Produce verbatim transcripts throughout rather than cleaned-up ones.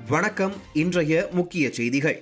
வணக்கம். இன்றைய முக்கிய செய்திகள்.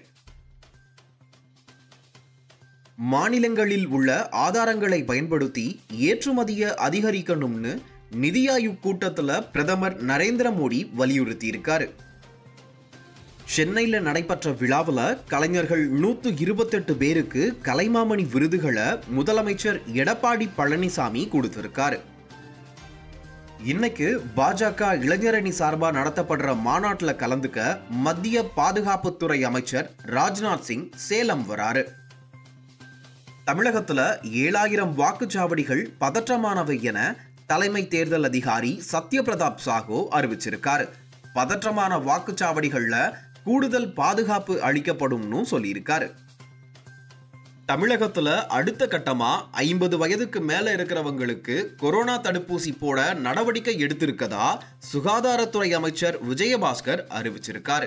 மாநிலங்களில் உள்ள ஆதாரங்களை பயன்படுத்தி ஏற்றுமதியை அதிகரிக்கணும்னு நிதி ஆயோக் கூட்டத்தில் பிரதமர் நரேந்திர மோடி வலியுறுத்தி இருக்காரு. சென்னையில் நடைபெற்ற விழாவில் கலைஞர்கள் நூற்று இருபத்தெட்டு பேருக்கு கலைமாமணி விருதுகளை முதலமைச்சர் எடப்பாடி பழனிசாமி கொடுத்திருக்காரு. இன்னைக்கு பாஜக இளைஞரணி சார்பா நடத்தப்படுற மாநாட்டில் கலந்துக்க மத்திய பாதுகாப்புத்துறை அமைச்சர் ராஜ்நாத் சிங் சேலம் வராரு. தமிழகத்துல ஏழாயிரம் வாக்குச்சாவடிகள் பதற்றமானவை என தலைமை தேர்தல் அதிகாரி சத்யபிரதாப் சாஹூ அறிவிச்சிருக்காரு. பதற்றமான வாக்குச்சாவடிகள்ல கூடுதல் பாதுகாப்பு அளிக்கப்படும்னு சொல்லியிருக்காரு. தமிழகத்துல அடுத்த கட்டமா ஐம்பது வயதுக்கு மேல இருக்கிறவங்களுக்கு கொரோனா தடுப்பூசி போட நடவடிக்கை எடுத்திருக்கதா சுகாதாரத்துறை அமைச்சர் விஜயபாஸ்கர் அறிவிச்சிருக்காரு.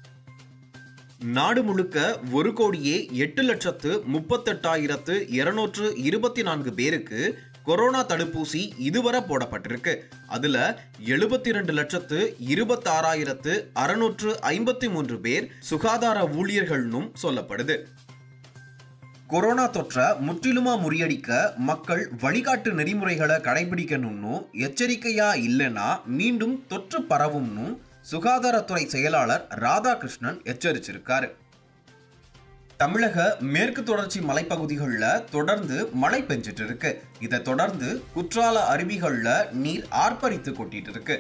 நாடு முழுக்க ஒரு கோடியே எட்டு லட்சத்து முப்பத்தெட்டாயிரத்து இருநூற்று இருபத்தி நான்கு பேருக்கு கொரோனா தடுப்பூசி இதுவரை போடப்பட்டிருக்கு. அதுல எழுபத்தி ரெண்டு லட்சத்து இருபத்தாறாயிரத்து அறுநூற்று ஐம்பத்தி மூன்று பேர் சுகாதார ஊழியர்கள்னும் சொல்லப்படுது. கொரோனா தொற்றை முற்றிலுமா முறியடிக்க மக்கள் வழிகாட்டு நெறிமுறைகளை கடைபிடிக்கணும்னு, எச்சரிக்கையா இல்லைன்னா மீண்டும் தொற்று பரவும்னு சுகாதாரத்துறை செயலாளர் ராதாகிருஷ்ணன் எச்சரிச்சிருக்காரு. தமிழக மேற்கு தொடர்ச்சி மலைப்பகுதிகளில் தொடர்ந்து மழை பெஞ்சிட்டு இருக்கு. இதை தொடர்ந்து குற்றால அருவிகளில் நீர் ஆர்ப்பரித்து கொட்டிட்டு இருக்கு.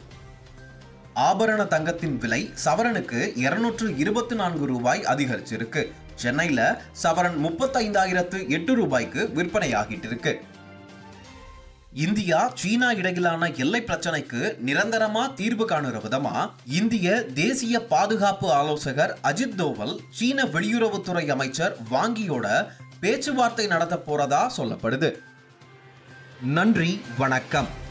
ஆபரண தங்கத்தின் விலை சவரனுக்கு இருநூற்று இருபத்தி நான்கு ரூபாய் அதிகரிச்சிருக்கு. சென்னையில சவரன் முப்பத்தைந்தாயிரத்து எட்டு ரூபாய்க்கு விற்பனையாகிட்டு இருக்கு. இந்தியா சீனா இடையிலான எல்லை பிரச்சனைக்கு நிரந்தரமா தீர்வு காணுற விதமா இந்திய தேசிய பாதுகாப்பு ஆலோசகர் அஜித் தோவல் சீன வெளியுறவுத்துறை அமைச்சர் வாங்கியோட பேச்சுவார்த்தை நடத்த போறதா சொல்லப்படுது. நன்றி, வணக்கம்.